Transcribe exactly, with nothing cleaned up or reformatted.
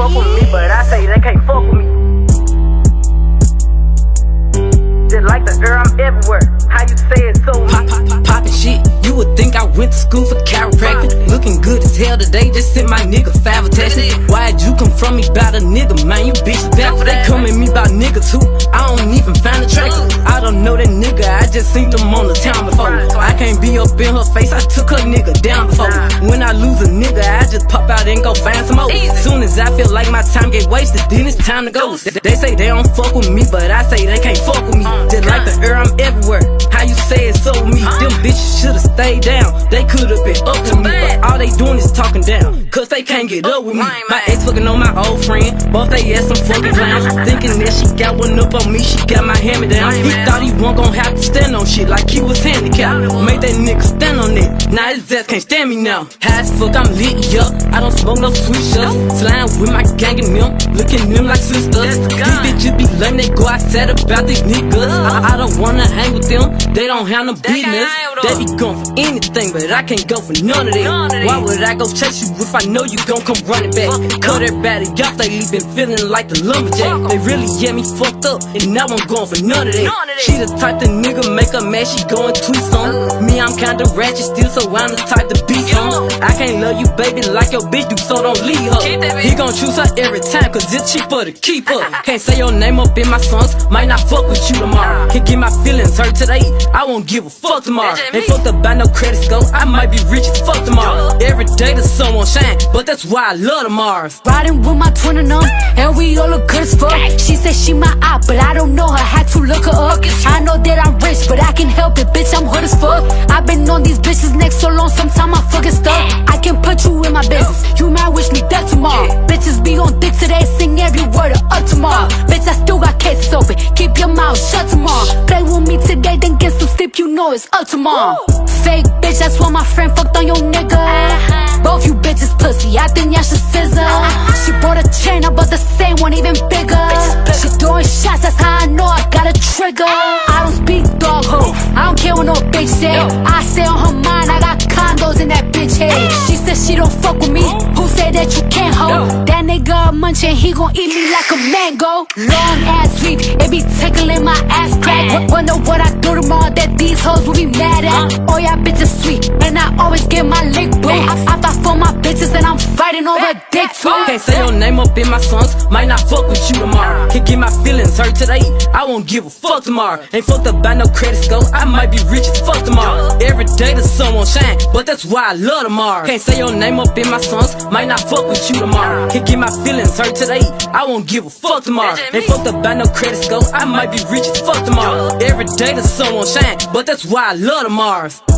fuck with me, but I say they can't fuck with me. Just like the air, I'm everywhere. How you say it so Pop, pop, pop, poppin' shit. You would think I went to school for chiropractic. Looking good as hell today, just sent my nigga five attachments. Why'd you come from me about a nigga, man? You bitches back. They come at me about niggas who I don't even find attractive. I don't know that nigga, I just seen them on the town before. I can't be up in her face, I took her nigga down before. When I lose a nigga, I just pop out and go find some more. Soon as I feel like my time get wasted, then it's time to go. They say they don't fuck with me, but I say they can't fuck with me. Just like the air, I'm everywhere. How you say it so me? Them bitches should've stayed down. They could've been up to me, but all they doing is talking down, cause they can't get up with me. My ex fucking on my old friend, both they ass some fucking clowns. Thinking that she got one up on me, she got my hand down. He thought he wasn't gon' have to stand on shit like he was handicapped. Made that nigga stand on it, now his ass can't stand me now. High as fuck, I'm lit, yup. I don't smoke no sweet shots. Flying with my gang and them, looking them like sisters. These bitches be lame, they go outside about these niggas. I, I don't wanna hang with them, they don't have no business. They be going for anything, but I can't go for none of them. Why would I go chase you if I know you gon' come running back? Cut everybody off, they been feeling like the lumberjack. They really get me fucked up, and now I'm going for none of that. She the type the nigga make her mad, she go and tweet some. Me, I'm kinda ratchet still, so I'm the type to beat some. I can't love you, baby, like your bitch do, so don't leave her. He gon' choose her every time, cause it's cheaper to keep her. Can't say your name up in my songs, might not fuck with you tomorrow. Can't get my feelings hurt today, I won't give a fuck tomorrow. Ain't fucked up by no credit score, I might be rich as fuck tomorrow. Every day the sun won't shine, but that's why I love tomorrow. Riding with my twin and them, and we all look good as fuck. She said she my eye, but I don't know her, had to look her up. I know that I'm rich, but I can help it, bitch, I'm hood as fuck. I've been on these bitches' necks so long, sometimes I fucking stuck. I can put you in my business, you might wish me death tomorrow. Bitches be on dick today, sing every word of up tomorrow. Bitch, I still got cases open, keep your mouth shut tomorrow. Play with me today, then get some sleep, you know it's up tomorrow. Fake bitch, that's why my friend fucked on your nigga. Both you bitches pussy, I think y'all should scissor. She bought a chain, I bought the same one, even bigger. She throwing shots, that's how I know I got a trigger. I don't speak dog ho, I don't care what no bitch say. I say on her mind, I got condos in that bitch head. She said she don't fuck with me, who said that you can't hold? That nigga a munchin', he gon' eat me like a mango. Long ass sweep, it be tickling my ass crack. Wonder what I do tomorrow that these hoes will be mad at. Oh yeah, bitches sweet, and I always get my lick boo. I thought for my bitches and I'm fighting over dick too. Can't say your name up in my songs, might not fuck with you tomorrow. Can't get my feelings hurt today, I won't give a fuck tomorrow. Ain't fucked up by no credit score, I might be rich as fuck tomorrow. Every day the sun won't shine, but that's why I love tomorrow. Can't say your name up in my songs, might not fuck with you tomorrow. Can't get my feelings hurt today, I won't give a fuck tomorrow. Ain't fucked up by no credit score, I might be rich as fuck tomorrow. Every day the sun won't shine, but that's why I love tomorrow.